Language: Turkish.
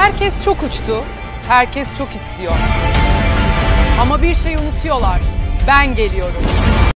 Herkes çok uçtu, herkes çok istiyor. Ama bir şey unutuyorlar, ben geliyorum.